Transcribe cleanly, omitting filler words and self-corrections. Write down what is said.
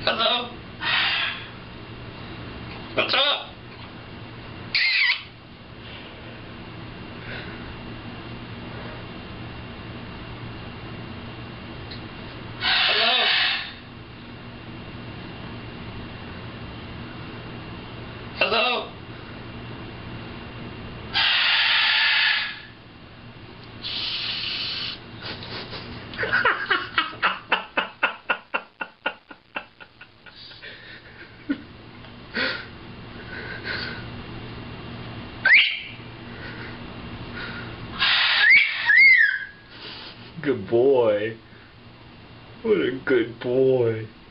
Hello? What's up? Hello? Hello? Good boy. What a good boy.